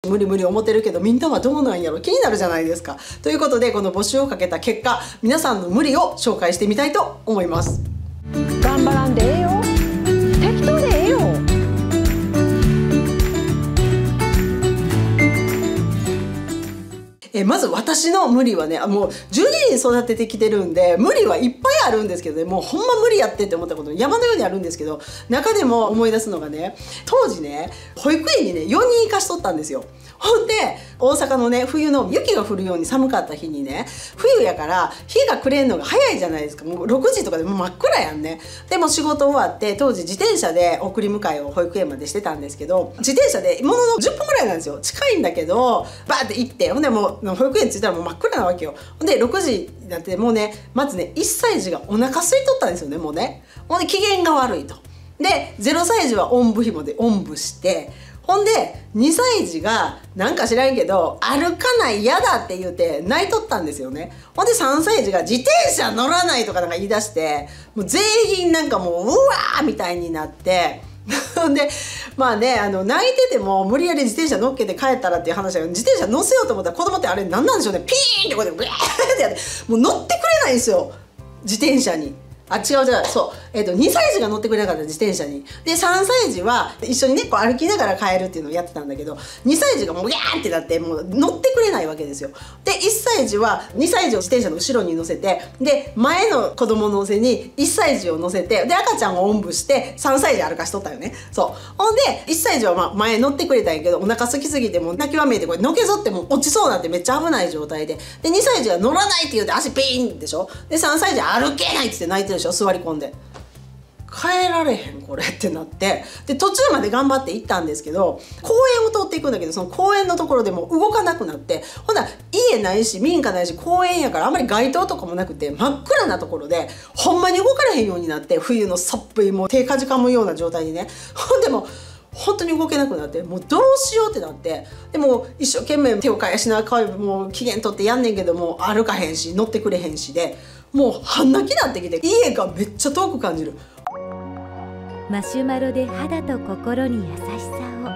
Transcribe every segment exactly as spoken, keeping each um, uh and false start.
無理無理思ってるけどみんなはどうなんやろ、気になるじゃないですか。ということでこの募集をかけた結果、皆さんの無理を紹介してみたいと思います。 頑張らんでええよ、適当でええよ。 えまず私の無理はね、もうじゅうにん育ててきてるんで無理はいっぱいあるんですけどね、もうほんま無理やってって思ったこと山のようにあるんですけど、中でも思い出すのがね、当時ね保育園にねよにん行かしとったんですよ。ほんで大阪のね冬の雪が降るように寒かった日にね、冬やから日が暮れんのが早いじゃないですか。もうろくじとかでもう真っ暗やんね。でも仕事終わって当時自転車で送り迎えを保育園までしてたんですけど、自転車でもののじゅっぷんぐらいなんですよ。近いんだけどバーって行って、ほんでもう保育園着いたらもう真っ暗なわけよ。ほんでろくじになってもうね、まずねいっさい児がお腹空いとったんですよね、もうね。ほんで機嫌が悪いと。でゼロさい児はおんぶひもでおんぶして、ほんでにさい児がなんか知らんけど歩かない嫌だって言って泣いとったんですよね。ほんでさんさい児が自転車乗らないとかなんか言い出して、もう全員なんかもううわーみたいになってほんでまあね、あの泣いてても無理やり自転車乗っけて帰ったらっていう話だけど、自転車乗せようと思ったら子供ってあれ何なんでしょうね、ピーンってこうやってブワーってやってもう乗ってくれないんですよ、自転車に。あ、違う違う、そう、えーと、にさい児が乗ってくれなかった、自転車に。でさんさい児は一緒にねこう歩きながら帰るっていうのをやってたんだけど、にさい児がもうギャーってなってもう乗ってくれないわけですよ。でいっさい児はにさい児を自転車の後ろに乗せて、で前の子供乗せにいっさい児を乗せて、で赤ちゃんをおんぶしてさんさい児歩かしとったよね。そうほんでいっさい児はまあ前乗ってくれたんやけど、お腹空きすぎてもう泣きわめいてこれのけぞってもう落ちそうなってめっちゃ危ない状態で、でにさい児は乗らないって言うて足ピーンでしょ。でさんさい児は歩けないって言って泣いてるでしょ、座り込んで。帰られへんこれってなって、で途中まで頑張って行ったんですけど、公園を通っていくんだけど、その公園のところでもう動かなくなって、ほな家ないし民家ないし公園やからあんまり街灯とかもなくて真っ暗なところでほんまに動かれへんようになって、冬のさっぷいもう手かじかむような状態にね。ほんでも本当に動けなくなって、もうどうしようってなって、でも一生懸命手を返しながらもう機嫌取ってやんねんけども歩かへんし乗ってくれへんしで、もう半泣きになってきて家がめっちゃ遠く感じる。 マシュマロで肌と心に優しさを。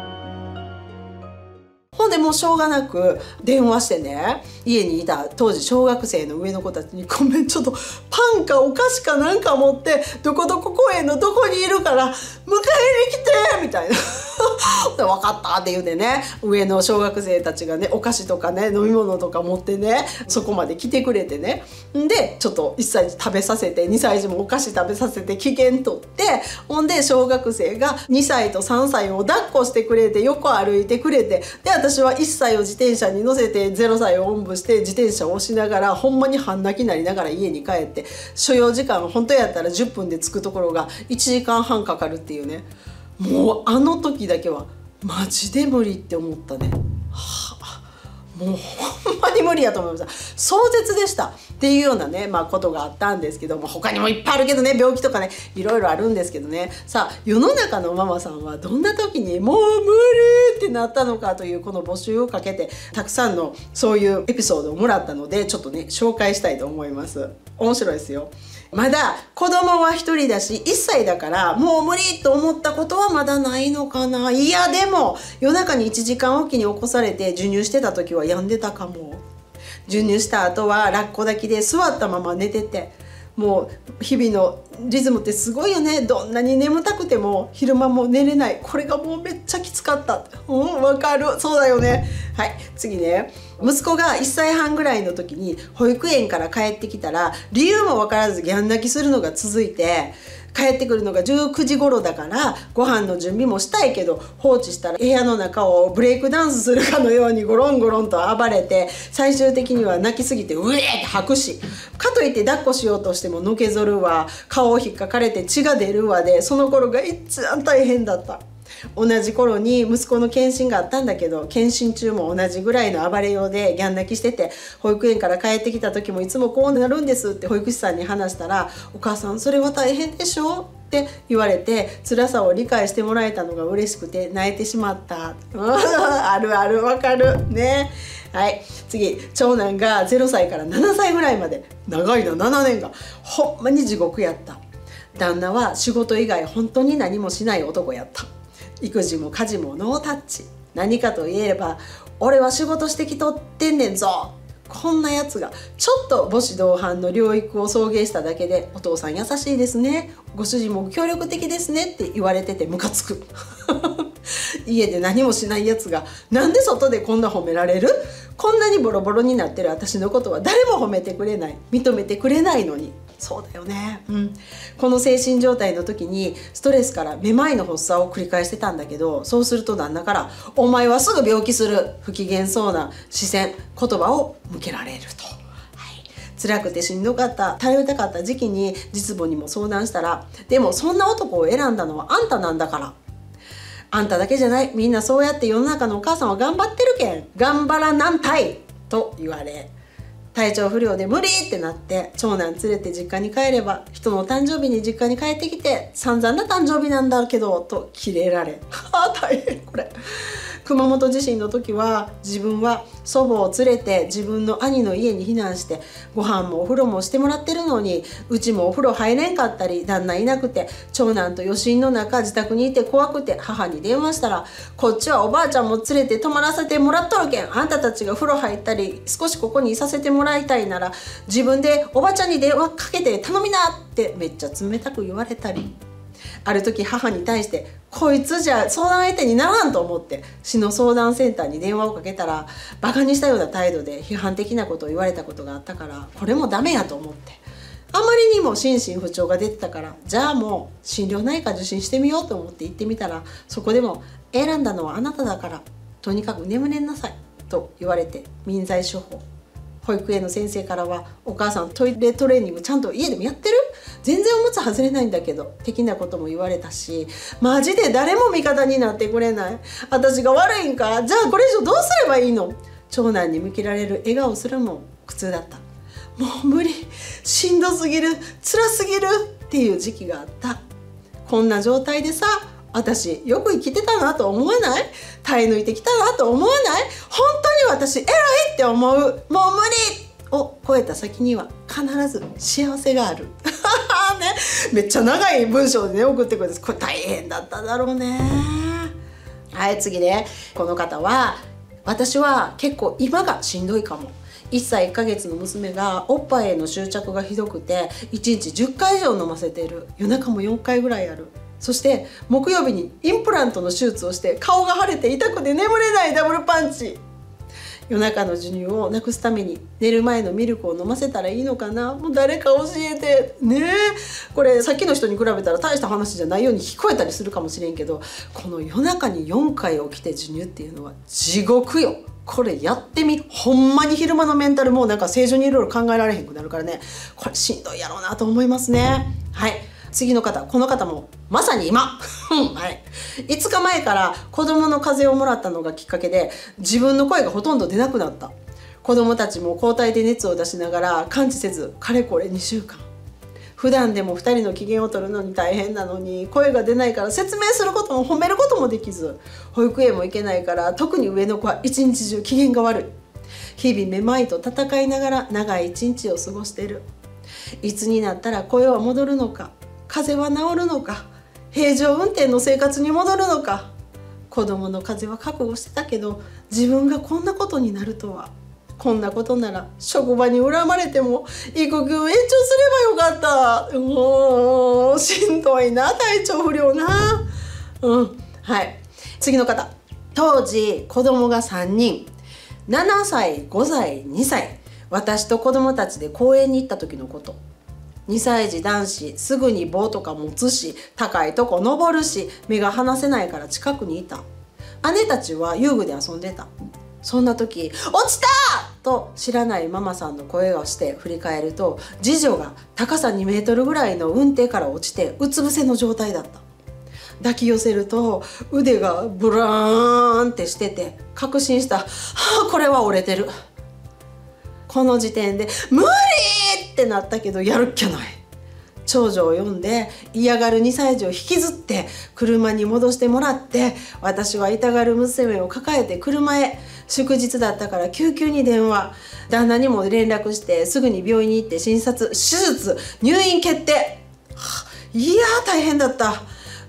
ほんでもうしょうがなく電話してね、家にいた当時小学生の上の子たちに「ごめんちょっとパンかお菓子かなんか持ってどこどこ公園のどこにいるから迎えに来て」みたいなで分かったって言うてね、上の小学生たちがねお菓子とかね飲み物とか持ってねそこまで来てくれてね、んでちょっといっさい児食べさせてにさい児もお菓子食べさせて機嫌取って、ほんで小学生がにさいとさんさいを抱っこしてくれて横歩いてくれて、で私はいっさいを自転車に乗せてゼロさいをおんぶして自転車を押しながらほんまに半泣きになりながら家に帰って、所要時間本当やったらじゅっぷんで着くところがいちじかんはんかかるっていうね。もうあの時だけはマジで無理って思ったね。はあ、もうほんまに無理やと思いました。壮絶でしたっていうようなね、まあ、ことがあったんですけども、他にもいっぱいあるけどね、病気とかねいろいろあるんですけどね。さあ世の中のママさんはどんな時にもう無理ってなったのかというこの募集をかけてたくさんのそういうエピソードをもらったので、ちょっとね紹介したいと思います。面白いですよ。まだ子供はひとりだしいっさいだからもう無理と思ったことはまだないのかな。いやでも夜中にいちじかんおきに起こされて授乳してた時は病んでたかも。授乳した後はラッコ抱きで座ったまま寝てて、もう日々のリズムってすごいよね。どんなに眠たくても昼間も寝れない。これがもうめっちゃきつかった。うんわかる、そうだよね。はい、次ね、息子がいっさいはんぐらいの時に保育園から帰ってきたら理由も分からずギャン泣きするのが続いて、帰ってくるのがじゅうくじ頃だからご飯の準備もしたいけど放置したら部屋の中をブレイクダンスするかのようにゴロンゴロンと暴れて、最終的には泣きすぎてうえーって吐くし、かといって抱っこしようとしてものけぞるわ、顔を引っかかれて血が出るわで、その頃が一番大変だった。同じ頃に息子の検診があったんだけど、検診中も同じぐらいの暴れようでギャン泣きしてて、保育園から帰ってきた時もいつもこうなるんですって保育士さんに話したら、お母さんそれは大変でしょって言われて、辛さを理解してもらえたのが嬉しくて泣いてしまったあるあるわかるね。はい、次、長男がゼロさいからななさいぐらいまで、長いなななねんがほんまに地獄やった。旦那は仕事以外本当に何もしない男やった。育児も家事もノータッチ。 何かといえば俺は仕事してきとってんねんぞ。こんなやつがちょっと母子同伴の療育を送迎しただけでお父さん優しいですね、ご主人も協力的ですねって言われててムカつく家で何もしないやつがなんで外でこんな褒められる。こんなにボロボロになってる私のことは誰も褒めてくれない、認めてくれないのに。そうだよね、うん、この精神状態の時にストレスからめまいの発作を繰り返してたんだけど、そうすると旦那から「お前はすぐ病気する」不機嫌そうな視線言葉を向けられると、はい、辛くてしんどかった頼りたかった時期に実母にも相談したら「でもそんな男を選んだのはあんたなんだから」あんただけじゃない、みんなそうやって世の中のお母さんは頑張ってるけん頑張らなんたいと言われ、体調不良で無理ってなって長男連れて実家に帰れば人の誕生日に実家に帰ってきて散々な誕生日なんだけどとキレられあ大変これ。熊本地震の時は自分は祖母を連れて自分の兄の家に避難してご飯もお風呂もしてもらってるのにうちもお風呂入れんかったり旦那いなくて長男と余震の中自宅にいて怖くて母に電話したらこっちはおばあちゃんも連れて泊まらせてもらっとるけんあんたたちが風呂入ったり少しここにいさせてもらいたいなら自分でおばちゃんに電話かけて頼みなってめっちゃ冷たく言われたり。ある時母に対してこいつじゃ相談相手にならんと思って市の相談センターに電話をかけたらバカにしたような態度で批判的なことを言われたことがあったからこれもダメやと思ってあまりにも心身不調が出てたからじゃあもう心療内科受診してみようと思って行ってみたらそこでも選んだのはあなただからとにかく眠れなさいと言われて民剤処方。保育園の先生からはお母さんトイレトレーニングちゃんと家でもやってる？全然おむつ外れないんだけど的なことも言われたしマジで誰も味方になってくれない。私が悪いんか？じゃあこれ以上どうすればいいの？長男に向けられる笑顔するも苦痛だった。もう無理、しんどすぎる、辛すぎるっていう時期があった。こんな状態でさ私よく生きてたなと思わない？耐え抜いてきたなと思わない？本当に私偉いって思う。もう無理を超えた先には必ず幸せがある、ね、めっちゃ長い文章でね送ってくるんです。これ大変だっただろうね。はい次ね、この方は私は結構今がしんどいかも。いっさいいっかげつの娘がおっぱいへの執着がひどくていちにちじゅっかい以上飲ませてる。夜中もよんかいぐらいある。そして木曜日にインプラントの手術をして顔が腫れて痛くて眠れないダブルパンチ。夜中の授乳をなくすために寝る前のミルクを飲ませたらいいのかな。もう誰か教えてねえ。これさっきの人に比べたら大した話じゃないように聞こえたりするかもしれんけどこの夜中によんかい起きて授乳っていうのは地獄よ。これやってみ、ほんまに昼間のメンタルもうなんか正常にいろいろ考えられへんくなるからねこれしんどいやろうなと思いますね。はい次の方、この方もまさに今、はい、いつかまえから子供の風邪をもらったのがきっかけで自分の声がほとんど出なくなった。子供たちも交代で熱を出しながら完治せずかれこれにしゅうかん。普段でもふたりの機嫌を取るのに大変なのに声が出ないから説明することも褒めることもできず保育園も行けないから特に上の子は一日中機嫌が悪い。日々めまいと戦いながら長い一日を過ごしている。いつになったら声は戻るのか、風邪は治るのか、平常運転の生活に戻るのか。子供の風邪は覚悟してたけど自分がこんなことになるとは。こんなことなら職場に恨まれても育休延長すればよかった。もうしんどいな体調不良な。うんはい次の方、当時子供がさんにんななさいごさいにさい私と子供たちで公園に行った時のこと。にさい児男子すぐに棒とか持つし高いとこ登るし目が離せないから近くにいた。姉たちは遊具で遊んでた。そんな時「落ちた!」と知らないママさんの声がして振り返ると次女が高さにメートルぐらいの運転から落ちてうつ伏せの状態だった。抱き寄せると腕がブラーンってしてて確信した。はあこれは折れてる。この時点で無理ってなったけどやるっきゃない。長女を呼んで嫌がるにさい児を引きずって車に戻してもらって私は痛がる娘を抱えて車へ。祝日だったから救急に電話、旦那にも連絡してすぐに病院に行って診察、手術、入院決定。はあ、いやー大変だった。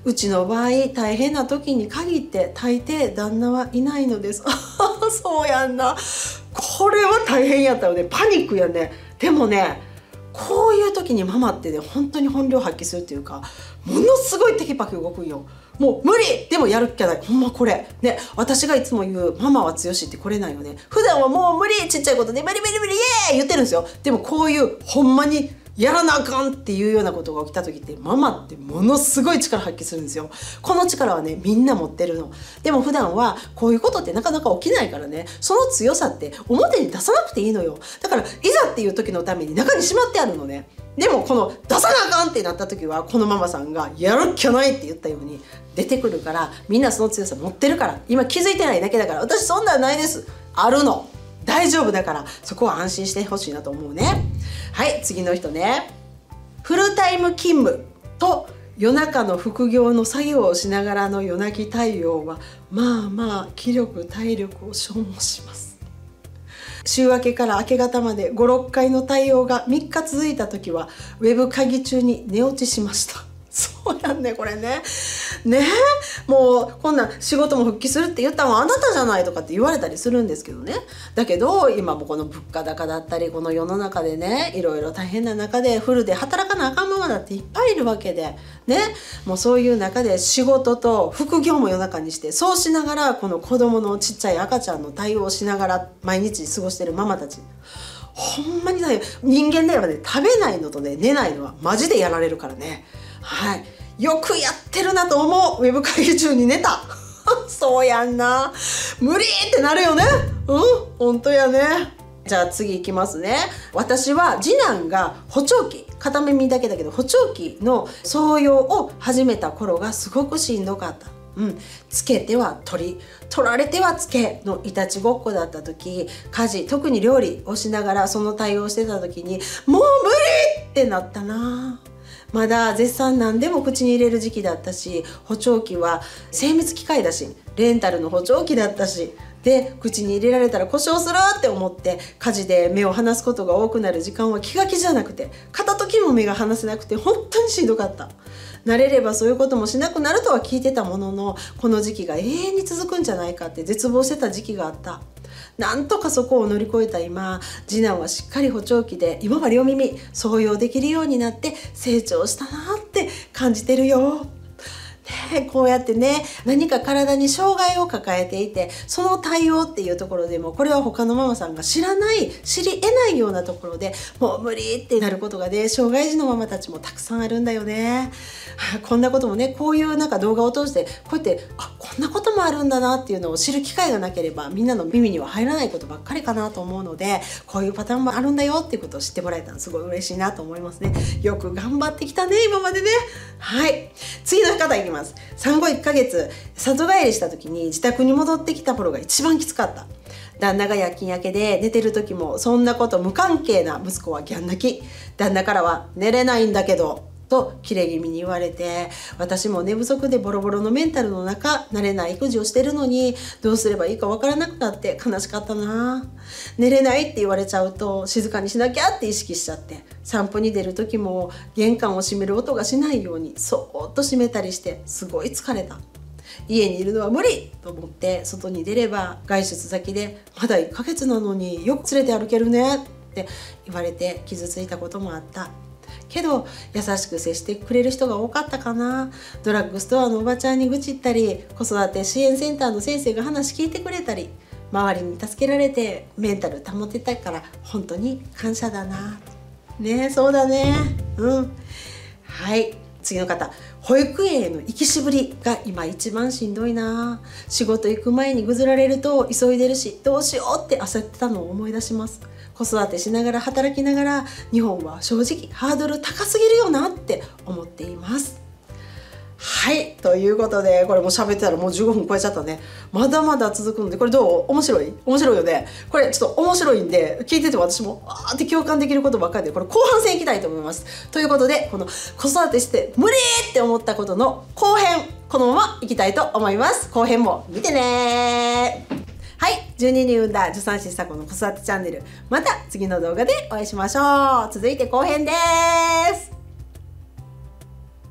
うちの場合大変な時に限って大抵旦那はいないのです。そうやんな。これは大変やったのでパニックやね。でもね、こういう時にママってね本当に本領発揮するっていうか、ものすごいテキパキ動くんよ。もう無理でもやるっきゃない。ほんまこれね、私がいつも言うママは強しってこれなんよね。普段はもう無理、ちっちゃいことで無理無理無理イエーイ言ってるんですよ。でもこういうほんまにやらなあかんっていうようなことが起きた時ってママってものすごい力発揮するんですよ。この力はねみんな持ってるの。でも普段はこういうことってなかなか起きないからね、その強さって表に出さなくていいのよ。だからいざっていう時のために中にしまってあるのね。でもこの出さなあかんってなった時はこのママさんがやるっきゃないって言ったように出てくるから、みんなその強さ持ってるから、今気づいてないだけだから、私そんなんないです、あるの、大丈夫だから、そこは安心してほしいなと思うね。はい、次の人ね。フルタイム勤務と夜中の副業の作業をしながらの夜泣き対応はまあまあ気力体力を消耗します。週明けから明け方までご、ろっかいの対応がみっか続いた時はウェブ会議中に寝落ちしました。そうやんね、これね。ねえ、もうこんなん仕事も復帰するって言ったのはあなたじゃないとかって言われたりするんですけどね。だけど今もこの物価高だったり、この世の中でねいろいろ大変な中でフルで働かなあかんママだっていっぱいいるわけでね、もうそういう中で仕事と副業も夜中にして、そうしながらこの子供のちっちゃい赤ちゃんの対応をしながら毎日過ごしてるママたち、ほんまにね、人間ではね食べないのとね寝ないのはマジでやられるからね。はい、よくやってるなと思う。ウェブ会議中に寝た。そうやんな、無理ってなるよね。うん、本当やね。じゃあ次いきますね。私は次男が補聴器、片耳だけだけど補聴器の装用を始めた頃がすごくしんどかった。うん、つけては取り、取られてはつけのいたちごっこだった時、家事特に料理をしながらその対応してた時にもう無理ってなったな。まだ絶賛何でも口に入れる時期だったし、補聴器は精密機械だしレンタルの補聴器だったし、で口に入れられたら故障するって思って家事で目を離すことが多くなる時間は気が気じゃなくて、片時も目が離せなくて本当にしんどかった。慣れればそういうこともしなくなるとは聞いてたものの、この時期が永遠に続くんじゃないかって絶望してた時期があった。なんとかそこを乗り越えた今、次男はしっかり補聴器で今は両耳装用できるようになって成長したなって感じてるよ。ね、こうやってね、何か体に障害を抱えていて、その対応っていうところでも、これは他のママさんが知らない、知り得ないようなところでもう無理ってなることがね、障害児のママたちもたくさんあるんだよね。こんなこともね、こういうなんか動画を通してこうやってあこんなこともあるんだなっていうのを知る機会がなければみんなの耳には入らないことばっかりかなと思うので、こういうパターンもあるんだよっていうことを知ってもらえたのすごい嬉しいなと思いますね。よく頑張ってきたね今までね。はい、次の方いきます。産後いっかげつ里帰りした時に自宅に戻ってきた頃が一番きつかった。旦那が夜勤明けで寝てる時もそんなこと無関係な息子はギャン泣き。旦那からは寝れないんだけどと切れ気味に言われて、私も寝不足でボロボロのメンタルの中、慣れない育児をしてるのにどうすればいいかわからなくなって悲しかったな。寝れないって言われちゃうと静かにしなきゃって意識しちゃって、散歩に出る時も玄関を閉める音がしないようにそーっと閉めたりしてすごい疲れた。家にいるのは無理と思って外に出れば、外出先でまだいっかげつなのによく連れて歩けるねって言われて傷ついたこともあった。けど優しく接してくれる人が多かったかな。ドラッグストアのおばちゃんに愚痴ったり、子育て支援センターの先生が話聞いてくれたり、周りに助けられてメンタル保てたから本当に感謝だな。ねえ、そうだね。うん。はい、次の方。保育園への行きしぶりが今一番しんどいな。仕事行く前にぐずられると急いでるし、どうしようって焦ってたのを思い出します。子育てしながら働きながら、日本は正直ハードル高すぎるよなって思っています。はい、ということでこれも喋ってたらもうじゅうごふん超えちゃったね。まだまだ続くので、これどう？面白い？面白いよね。これちょっと面白いんで聞いてて私もあーって共感できることばっかりで、これ後半戦いきたいと思います。ということで、この子育てして無理って思ったことの後編、このままいきたいと思います。後編も見てね。はい、じゅうににん産んだ助産師さこの子育てチャンネル、また次の動画でお会いしましょう。続いて後編です。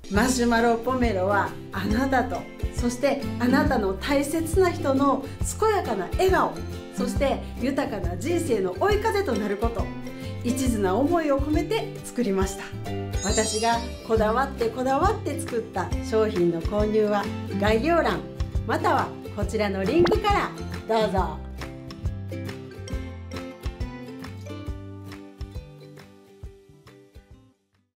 マシュマロポメロはあなたと、そしてあなたの大切な人の健やかな笑顔、そして豊かな人生の追い風となること、一途な思いを込めて作りました。私がこだわってこだわって作った商品の購入は概要欄またはこちらのリンクからどうぞ。